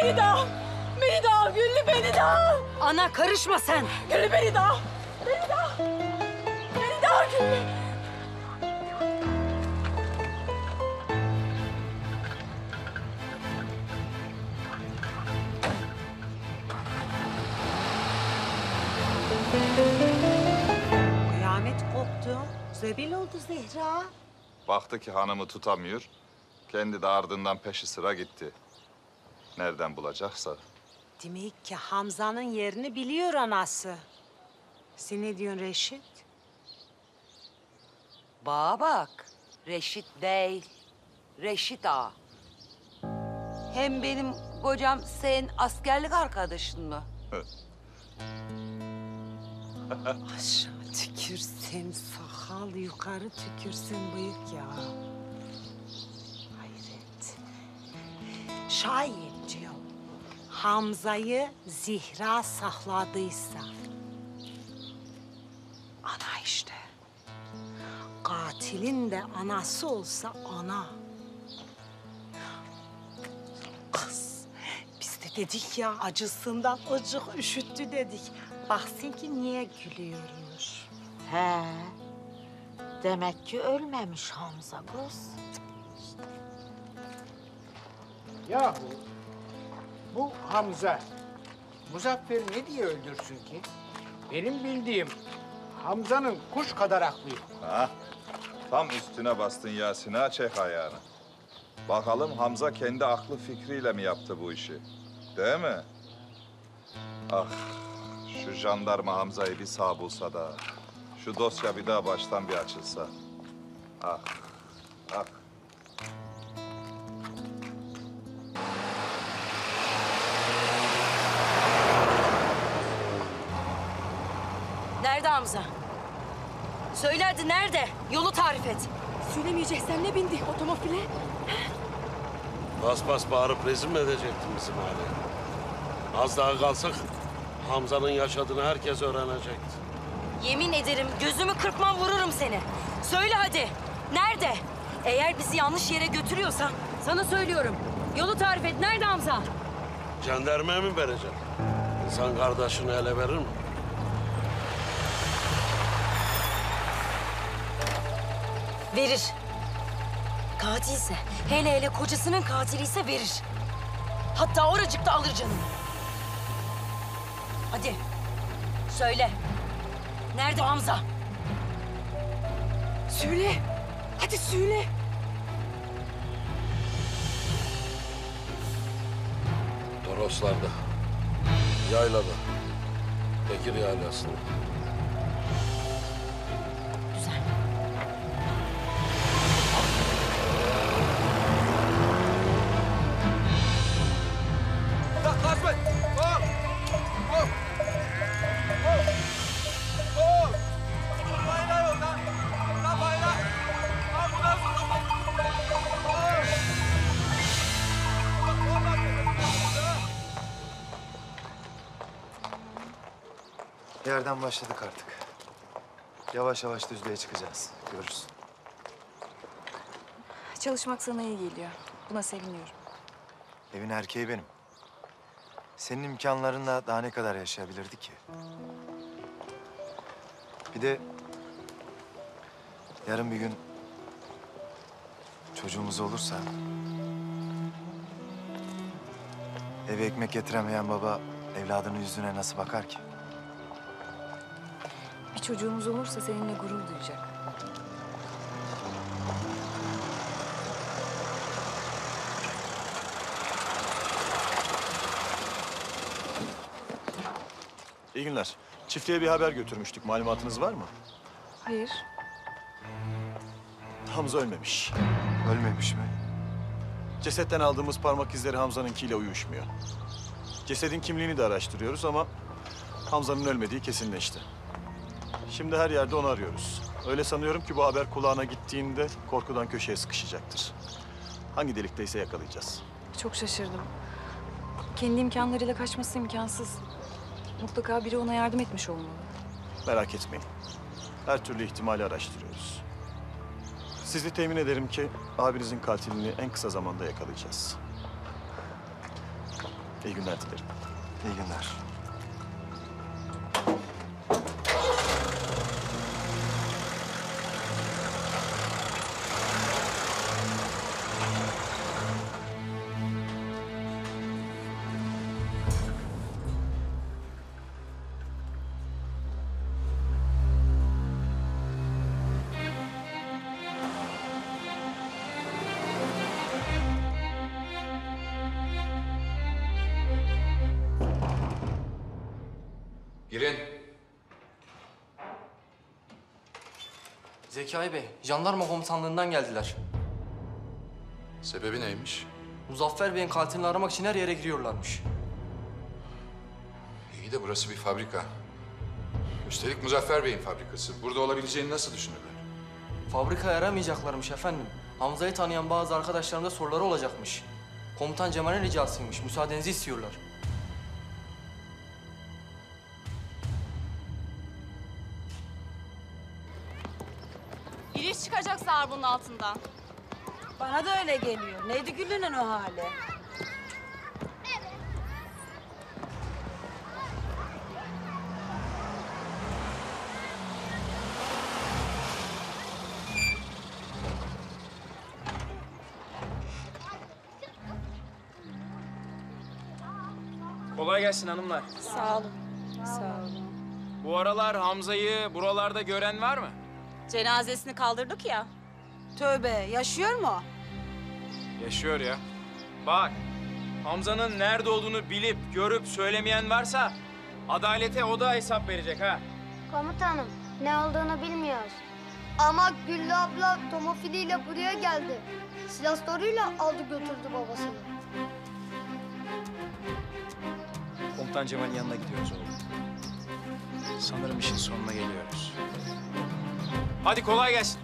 beni de al. Beni de al Güllü, beni de al. Ana karışma sen. Güllü beni de al. Beni de al. Beni de al Güllü. Kıyamet koptu. Zebil oldu Zehra. Baktı ki hanımı tutamıyor. Kendi de ardından peşi sıra gitti. Nereden bulacaksa. Demek ki Hamza'nın yerini biliyor anası. Sen ne diyorsun Reşit? Bana bak. Reşit değil. Reşit ağa. Hem benim kocam senin askerlik arkadaşın mı? Aşağı tükürsen sakal, yukarı tükürsen bıyık ya. Hayret. Şayet diyor, Hamza'yı Zihra sakladıysa... ana işte. Katilin de anası olsa ana. Kız, biz de dedik ya acısından ıcık üşüttü dedik. Baksın ki niye gülüyormuş. He. Demek ki ölmemiş Hamza kız. Yahu bu Hamza, Muzaffer'i ne diye öldürsün ki? Benim bildiğim Hamza'nın kuş kadar aklı yok. Ha? Tam üstüne bastın Yasin ha, çek ayağını. Bakalım Hamza kendi aklı fikriyle mi yaptı bu işi? Değil mi? Ah, şu jandarma Hamza'yı bir sağ bulsa da... şu dosya bir daha baştan bir açılsa. Ah, ah. Nerede Hamza? Söyle hadi nerede? Yolu tarif et. Söylemeyeceksen ne bindi otomobile? Bas bas bağırıp rezil mi edecektin bizim aileye? Az daha kalsak Hamza'nın yaşadığını herkes öğrenecekti. Yemin ederim gözümü kırpmam vururum seni. Söyle hadi. Nerede? Eğer bizi yanlış yere götürüyorsan sana söylüyorum. Yolu tarif et. Nerede Hamza? Jandarmaya mı vereceksin? İnsan kardeşini ele verir mi? Verir. Katilse, hele kocasının katiliyse verir. Hatta oracıkta alır canını. Hadi, söyle. Nerede Hamza? Söyle. Hadi söyle. Toroslarda, yaylada, Bekir yaylasında. Güzel. Yerden başladık artık. Yavaş yavaş düzlüğe çıkacağız. Görürsün. Çalışmak sana iyi geliyor. Buna seviniyorum. Evin erkeği benim. Senin imkanlarınla daha ne kadar yaşayabilirdik ki? Bir de yarın bir gün çocuğumuz olursa... eve ekmek getiremeyen baba evladının yüzüne nasıl bakar ki? Bir çocuğumuz olursa seninle gurur duyacak. İyi günler. Çiftliğe bir haber götürmüştük. Malumatınız var mı? Hayır. Hamza ölmemiş. Ölmemiş mi? Cesetten aldığımız parmak izleri Hamza'nınkiyle uyuşmuyor. Cesedin kimliğini de araştırıyoruz ama Hamza'nın ölmediği kesinleşti. Şimdi her yerde onu arıyoruz. Öyle sanıyorum ki bu haber kulağına gittiğinde korkudan köşeye sıkışacaktır. Hangi delikteyse yakalayacağız. Çok şaşırdım. Kendi imkanlarıyla kaçması imkansız. Mutlaka biri ona yardım etmiş olmalı. Merak etmeyin. Her türlü ihtimali araştırıyoruz. Sizi temin ederim ki abinizin katilini en kısa zamanda yakalayacağız. İyi günler dilerim. İyi günler. Girin. Zekai Bey, jandarma komutanlığından geldiler. Sebebi neymiş? Muzaffer Bey'in katilini aramak için her yere giriyorlarmış. İyi de burası bir fabrika. Üstelik Muzaffer Bey'in fabrikası. Burada olabileceğini nasıl düşünürler? Fabrikaya aramayacaklarmış efendim. Hamza'yı tanıyan bazı arkadaşlarımda soruları olacakmış. Komutan Cemal'in ricasıymış. Müsaadenizi istiyorlar. Bir iş çıkacak Sağır bunun altından. Bana da öyle geliyor. Neydi Güllü'nün o hali? Kolay gelsin hanımlar. Sağ olun. Sağ olun. Bu aralar Hamza'yı buralarda gören var mı? Cenazesini kaldırdık ya. Tövbe, yaşıyor mu? Yaşıyor ya. Bak, Hamza'nın nerede olduğunu bilip, görüp söylemeyen varsa adalete o da hesap verecek ha. Komutanım, ne olduğunu bilmiyoruz. Ama Güllü abla tomofiliyle buraya geldi. Silahlarıyla aldı götürdü babasını. Komutan Cemal'in yanına gidiyoruz oğlum. Sanırım işin sonuna geliyoruz. Hadi kolay gelsin.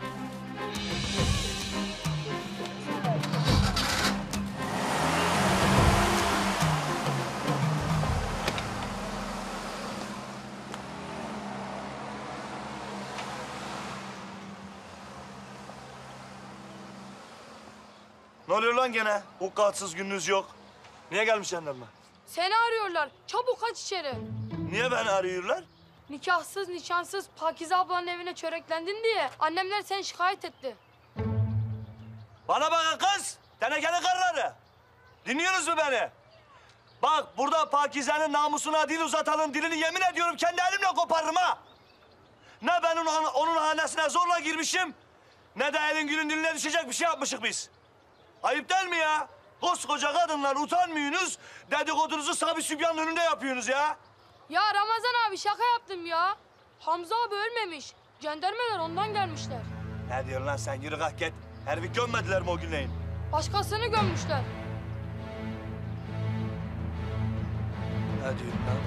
Ne oluyor lan gene? Hukukatsız gününüz yok. Niye gelmiş jandarma? Seni arıyorlar. Çabuk kaç içeri. Niye beni arıyorlar? Nikahsız, nişansız Pakize ablanın evine çöreklendin diye annemler seni şikayet etti. Bana bakın kız, tenekeli karıları. Dinliyorsunuz mu beni? Bak burada Pakize'nin namusuna dil uzatanın dilini yemin ediyorum kendi elimle koparırım ha. Ne ben onun hanesine zorla girmişim, ne de elin günün diline düşecek bir şey yapmışık biz. Ayıp değil mi ya? Koskoca kadınlar utanmıyorsunuz, dedikodunuzu Sabi Sübyan'ın önünde yapıyorsunuz ya. Ya Ramazan abi şaka yaptım ya. Hamza abi ölmemiş. Jandarmalar ondan gelmişler. Ne diyorsun lan sen? Yürü kalk git. Herifi gömmediler mi o günleyin? Başkasını gömmüşler. Ne diyorsun lan?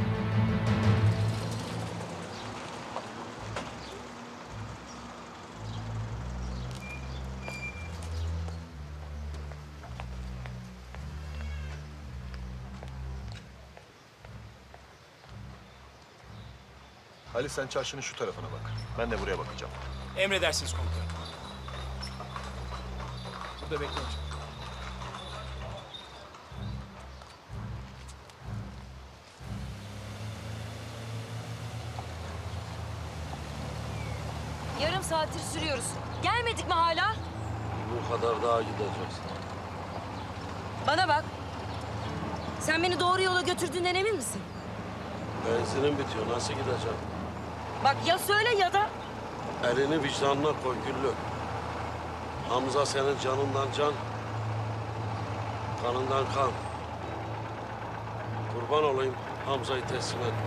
Ali sen çarşının şu tarafına bak. Ben de buraya bakacağım. Emredersiniz komutanım. Burada bekleyin. Yarım saattir sürüyoruz. Gelmedik mi hala? Bu kadar daha gideceğiz. Bana bak. Sen beni doğru yola götürdüğünden emin misin? Benzinim bitiyor. Nasıl gideceğim? Bak ya söyle ya da... Elini vicdanına koy Güllü. Hamza senin canından can, kanından kan. Kurban olayım, Hamza'yı teslim et.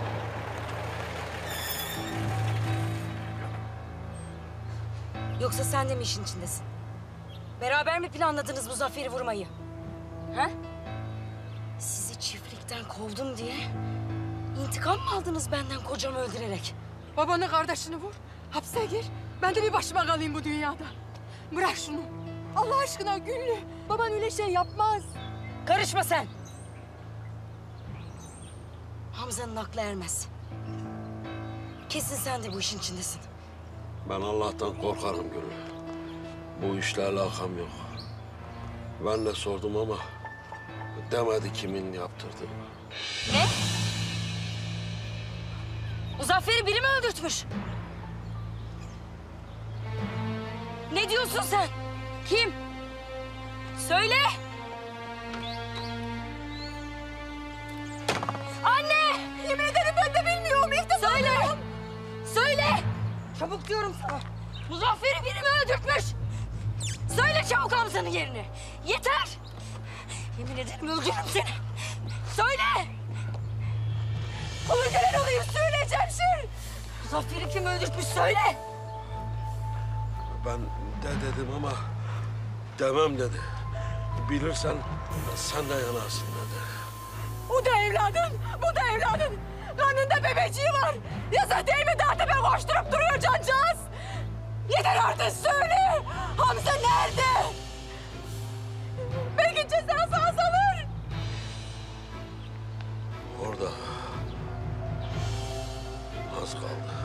Yoksa sen de mi işin içindesin? Beraber mi planladınız bu zaferi vurmayı? Ha? Sizi çiftlikten kovdum diye intikam mı aldınız benden kocamı öldürerek? Babanı kardeşini vur. Hapse gir. Ben de bir başıma kalayım bu dünyada. Bırak şunu. Allah aşkına Güllü. Baban öyle şey yapmaz. Karışma sen. Hamza'nın aklı ermez. Kesin sen de bu işin içindesin. Ben Allah'tan korkarım Güllü. Bu işle alakam yok. Ben de sordum ama Demedi kimin yaptırdığını. Ne? Muzaffer'i biri mi öldürtmüş? Ne diyorsun sen? Kim? Söyle! Anne! Yemin ederim ben de bilmiyorum. İlk defa Söyle! duyuyorum. Söyle! Çabuk diyorum sana. Muzaffer'i biri mi öldürtmüş? Söyle çabuk Hamza'nın yerini. Yeter! Yemin ederim öldürürüm seni. Söyle! Öldüren olayım söyle Cemşir! Muzaffer'i kim öldürtmüş söyle! Ben de dedim ama demem dedi. Bilirsen sen de yanarsın dedi. Bu da evladın, bu da evladın. Karnında bebeciği var. Yazık değil mi daha tepe koşturup duruyor cancağız? Yeter artık söyle. Hamza nerede? Belki cezası azalır. Orada az kaldı.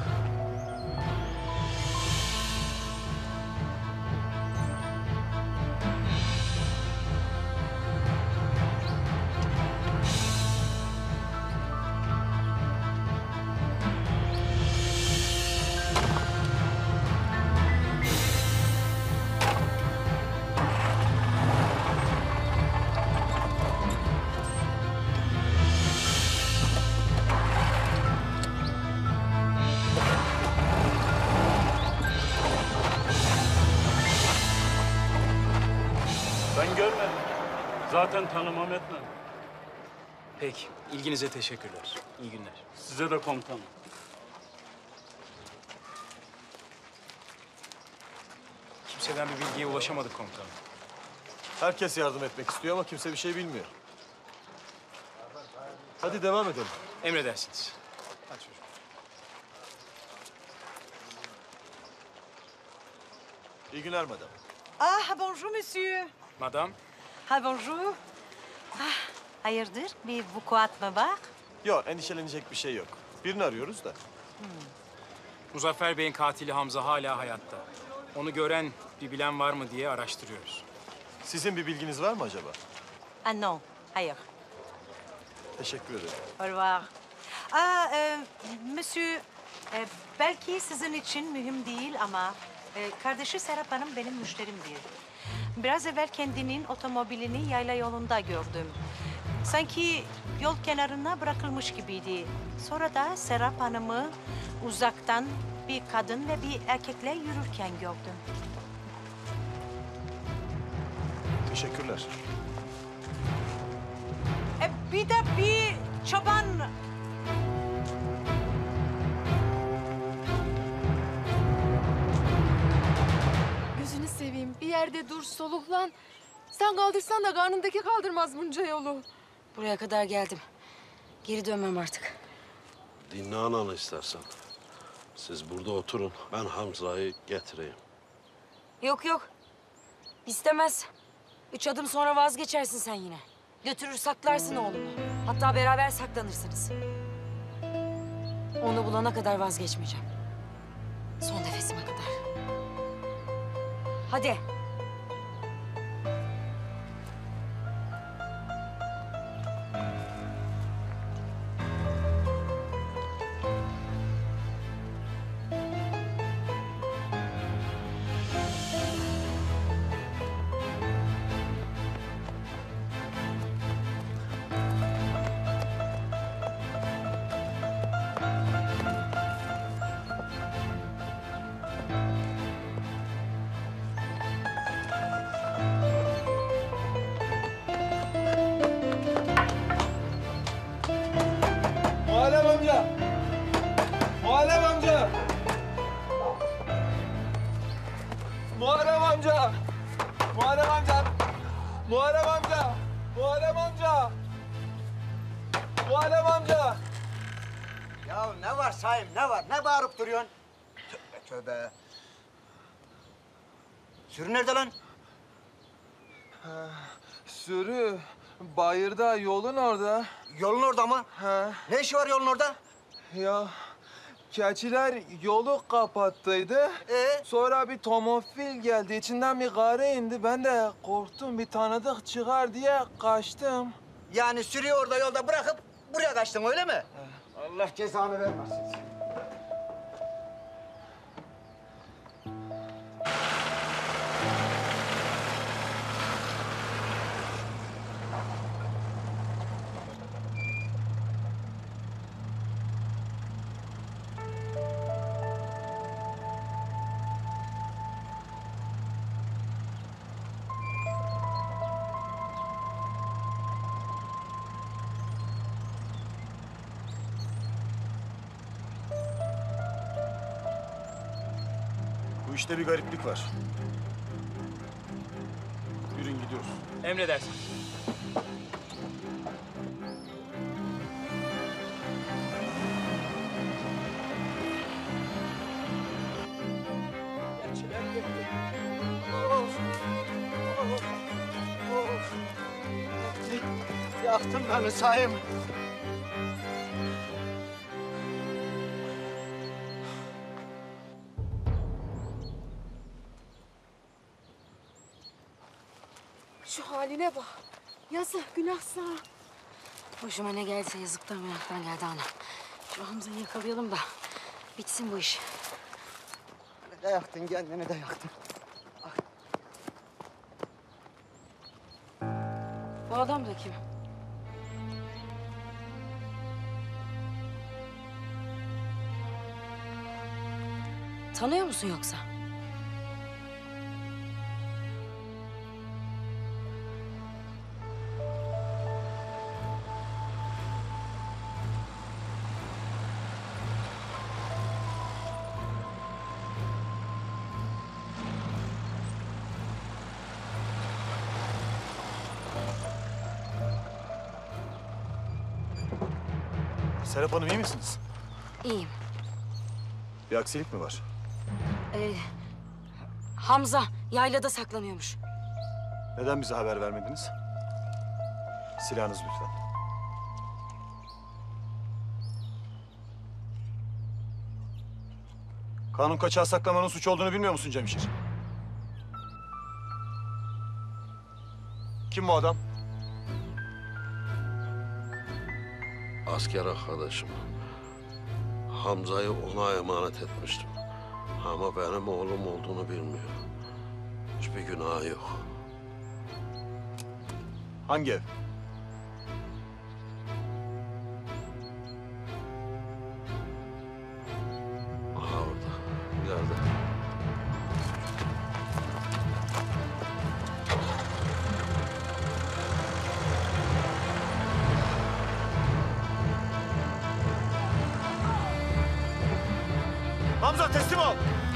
Ben görmedim. Zaten tanımam etmem. Peki, ilginize teşekkürler. İyi günler. Size de komutanım. Kimseden bir bilgiye ulaşamadık komutanım. Herkes yardım etmek istiyor ama kimse bir şey bilmiyor. Hadi devam edelim. Emredersiniz. Hadi çocuk. İyi günler madam. Ah, bonjour monsieur. Madam, Ha, bonjour. Ah, hayırdır? Bir vukuat mı var? Yok, endişelenecek bir şey yok. Birini arıyoruz da. Muzaffer Bey'in katili Hamza hala hayatta. Onu gören, bir bilen var mı diye araştırıyoruz. Sizin bir bilginiz var mı acaba? Ah, non. Hayır. Teşekkür ederim. Au revoir. Ah, monsieur, belki sizin için mühim değil ama kardeşi Serap Hanım benim müşterimdir. Biraz evvel kendinin otomobilini yayla yolunda gördüm. Sanki yol kenarına bırakılmış gibiydi. Sonra da Serap Hanım'ı uzaktan bir kadın ve bir erkekle yürürken gördüm. Teşekkürler. Bir de bir çoban... Gözünü seveyim. Bir yerde dur, soluklan. Sen kaldırsan da karnındaki kaldırmaz bunca yolu. Buraya kadar geldim. Geri dönmem artık. Dinle ananı istersen. Siz burada oturun. Ben Hamza'yı getireyim. Yok yok. İstemez. 3 adım sonra vazgeçersin sen yine. Götürür saklarsın oğlumu. Hatta beraber saklanırsınız. Onu bulana kadar vazgeçmeyeceğim. Son nefesime kadar. Hadi. Muharrem amca! Muharrem amca! Muharrem amca! Muharrem amca! Muharrem amca! Muharrem amca! Muharrem amca! Ya ne var Saim, ne var? Ne bağırıp duruyorsun? Tövbe tövbe. Sürü nerede lan? Sürü, bayırda, yolun orada. Yolun orada mı? He. Ne işi var yolun orada? Ya keçiler yolu kapattıydı. Sonra bir tomofil geldi. İçinden bir karı indi. Ben de korktum. Bir tanıdık çıkar diye kaçtım. Yani sürüyü orada yolda bırakıp buraya kaçtın öyle mi? Allah cezanı vermesin. Bu işte bir gariplik var. Yürüyün gidiyoruz. Emredersin. Yaktın beni Sayım. Şu haline bak. Yazık, günah sana. Başıma ne gelse yazıktan günahtan geldi ana. Şu Hamza'yı yakalayalım da bitsin bu iş. Ne de yaktın, kendini de yaktın. Bu adam da kim? Tanıyor musun yoksa? Serap Hanım iyi misiniz? İyiyim. Bir aksilik mi var? Hamza yaylada saklanıyormuş. Neden bize haber vermediniz? Silahınız lütfen. Kanun kaçağı saklamanın suç olduğunu bilmiyor musun Cemşir? Kim bu adam? Asker arkadaşım. Hamza'yı ona emanet etmiştim. Ama benim oğlum olduğunu bilmiyor. Hiçbir günahı yok. Hangi ev? Aha orada. İleride. Hamza teslim ol.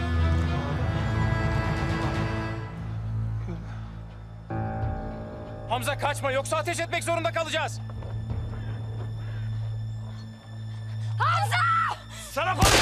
Hamza kaçma yoksa ateş etmek zorunda kalacağız. Hamza! Sana konuş!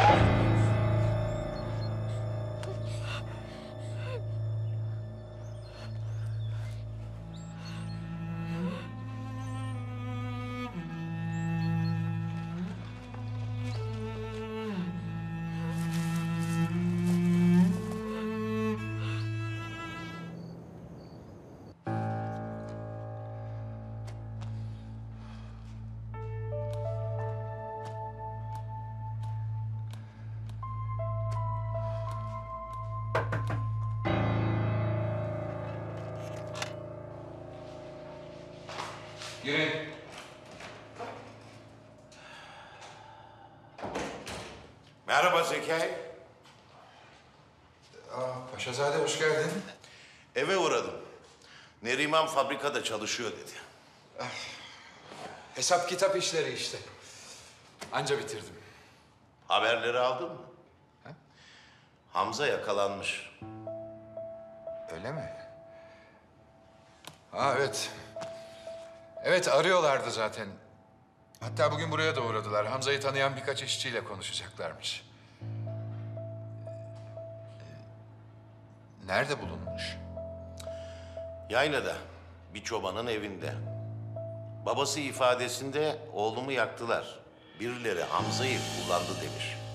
Girin. Merhaba Zekai. Paşazade hoş geldin. Eve uğradım. Neriman fabrikada çalışıyor dedi. Hesap kitap işleri işte. Anca bitirdim. Haberleri aldın mı? Hamza yakalanmış. Öyle mi? Ha evet. Evet arıyorlardı zaten. Hatta bugün buraya da uğradılar. Hamza'yı tanıyan birkaç işçiyle konuşacaklarmış. Nerede bulunmuş? Yaylada, bir çobanın evinde. Babası ifadesinde oğlumu yaktılar. Birileri Hamza'yı kullandı demiş.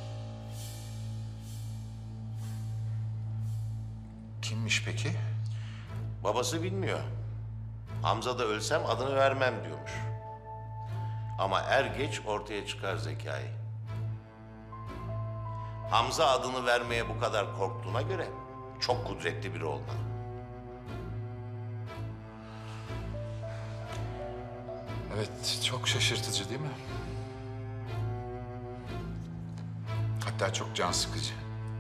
Neymiş peki? Babası bilmiyor. Hamza da ölsem adını vermem diyormuş. Ama er geç ortaya çıkar Zekai. Hamza adını vermeye bu kadar korktuğuna göre çok kudretli biri olmalı. Evet, çok şaşırtıcı değil mi? Hatta çok can sıkıcı.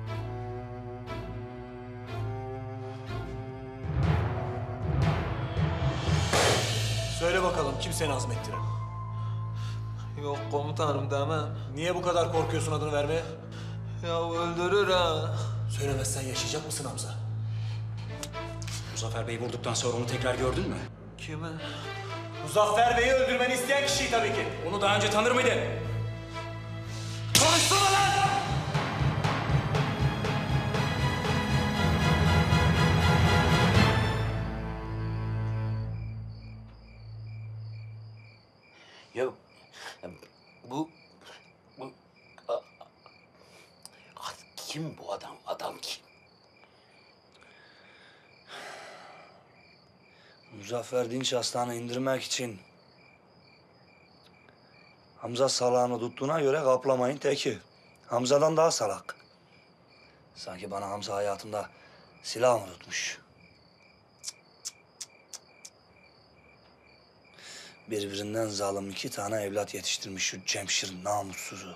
Söyle bakalım kim seni azmettiren? Yok komutanım demem. Niye bu kadar korkuyorsun adını vermeye? Ya öldürür ha. Söylemezsen yaşayacak mısın Hamza? Muzaffer Bey'i vurduktan sonra onu tekrar gördün mü? Kimi? Muzaffer Bey'i öldürmeni isteyen kişiyi tabii ki. Onu daha önce tanır mıydın? Konuşsana lan! Ya bu kim bu adam? Adam kim? Muzaffer Dinç Aslan'ı indirmek için Hamza salağını tuttuğuna göre kaplamayın teki. Hamza'dan daha salak. Sanki bana Hamza hayatımda silah mı tutmuş? Birbirinden zalim 2 tane evlat yetiştirmiş şu Cemşir namussuzu.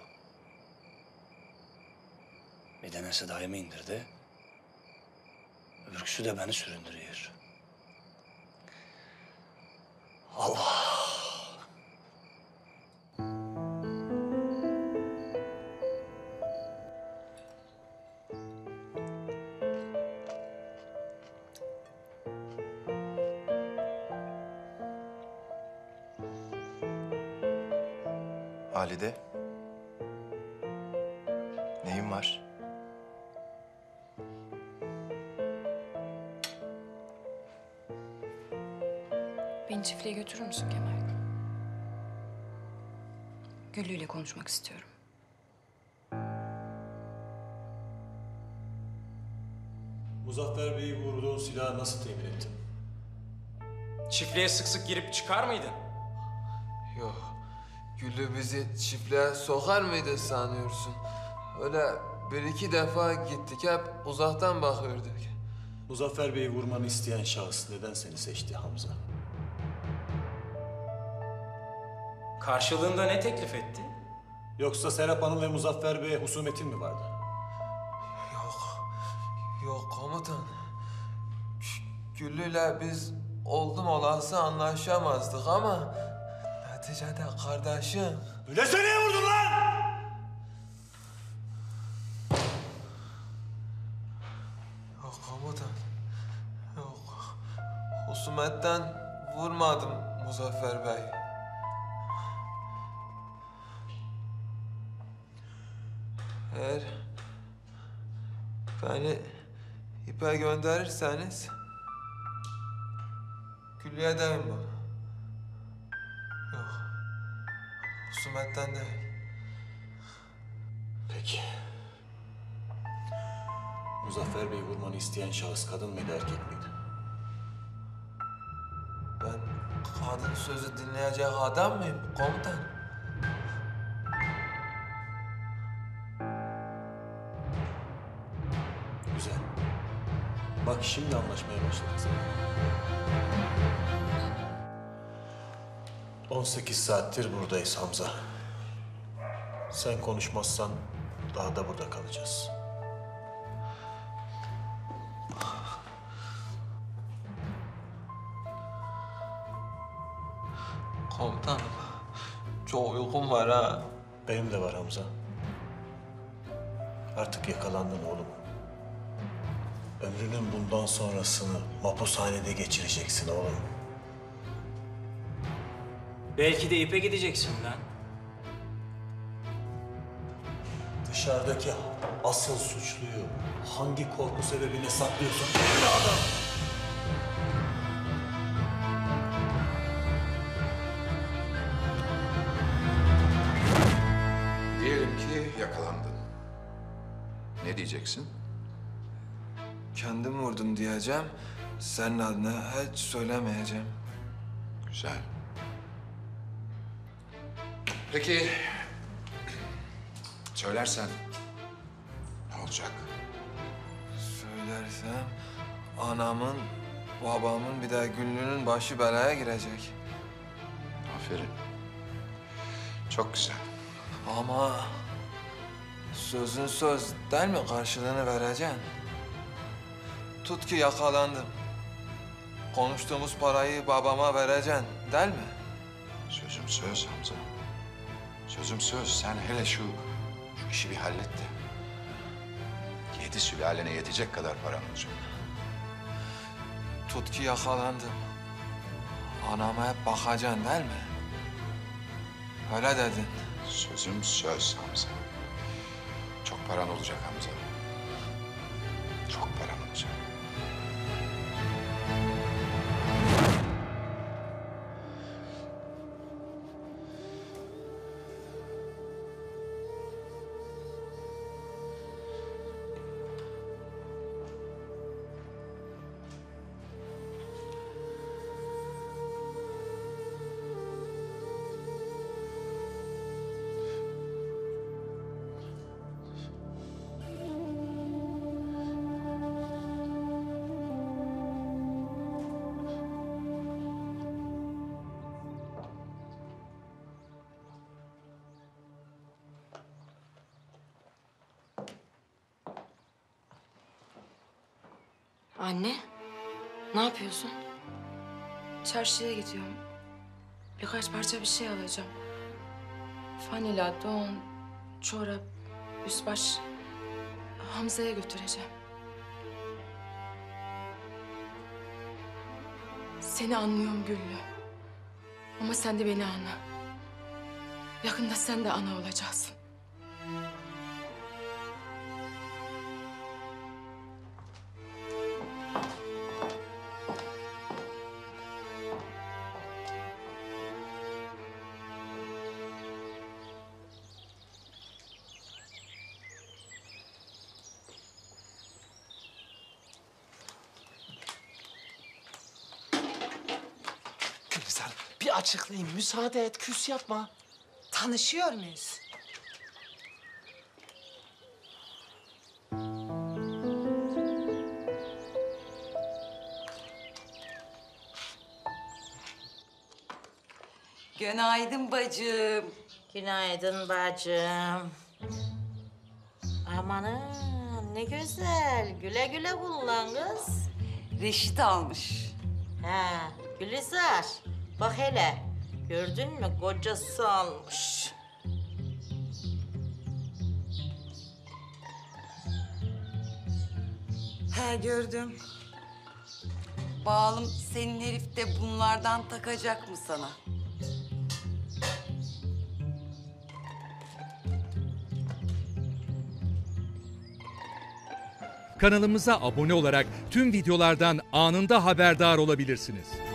Bir tanesi dayımı indirdi. Öbürküsü de beni süründürüyor. Allah! Halide. Neyin var? Beni çiftliğe götürür müsün Kemal? Güllü ile konuşmak istiyorum. Muzaffer Bey'i vurduğun silahı nasıl temin ettin? Çiftliğe sık sık girip çıkar mıydın? Yok. Güllü bizi çiftliğe sokar mıydı sanıyorsun? Öyle 1-2 defa gittik, hep uzaktan bakıyorduk. Muzaffer Bey'i vurmanı isteyen şahıs neden seni seçti Hamza? Karşılığında ne teklif etti? Yoksa Serap Hanım ve Muzaffer Bey'e husumetin mi vardı? Yok komutan. Güllü'yle biz oldum olası anlaşamazdık ama neticede kardeşim. Öyleyse niye vurdun lan? Yok komutan. Yok. Husumetten vurmadım Muzaffer Bey. Eğer beni ipe gönderirseniz Güllü'ye deyin bunu. Yok. Husumetten değil. Peki. Muzaffer Bey'i vurmanı isteyen şahıs kadın mıydı, erkek miydi? Ben kadın sözü dinleyecek adam mıyım komutan? Güzel. Bak şimdi anlaşmaya başladık. 18 saattir buradayız Hamza. Sen konuşmazsan daha da burada kalacağız. Komutanım, çok uykum var ha. Benim de var Hamza. Artık yakalandın oğlum. Ömrünün bundan sonrasını mahpushanede geçireceksin oğlum. Belki de ipe gideceksin lan. Dışarıdaki asıl suçluyu hangi korku sebebine saklıyorsun? Evladım! Diyelim ki yakalandın. Ne diyeceksin? kendim vurdum diyeceğim. Senin adına hiç söylemeyeceğim. Güzel. Peki söylersen ne olacak? Söylersem anamın, babamın bir de Güllü'nün başı belaya girecek. Aferin. Çok güzel. Ama sözün söz değil mi? Karşılığını vereceksin. Tut ki yakalandım. Konuştuğumuz parayı babama vereceksin değil mi? Sözüm söz Hamza. Sözüm söz. Sen hele şu işi bir hallet de. 7 sülalene yetecek kadar paran olacak. Tut ki yakalandım. Anama hep bakacaksın değil mi? Öyle dedin. Sözüm söz Hamza. Çok paran olacak Hamza. Çok paran olacak. Anne, ne yapıyorsun? Çarşıya gidiyorum. Birkaç parça bir şey alacağım. Fanila, don, çorap, üst baş. Hamza'ya götüreceğim. Seni anlıyorum Güllü. Ama sen de beni anla. Yakında sen de ana olacaksın. Gülizar, bir açıklayayım. Müsaade et, küs yapma. Tanışıyor muyuz? Günaydın bacım. Günaydın bacım. Amanın ne güzel. Güle güle kullan kız. Reşit almış. Ha, Gülizar. Bak hele. Gördün mü? Kocası almış. He gördüm. Bağlım senin herif de bunlardan takacak mı sana? Kanalımıza abone olarak tüm videolardan anında haberdar olabilirsiniz.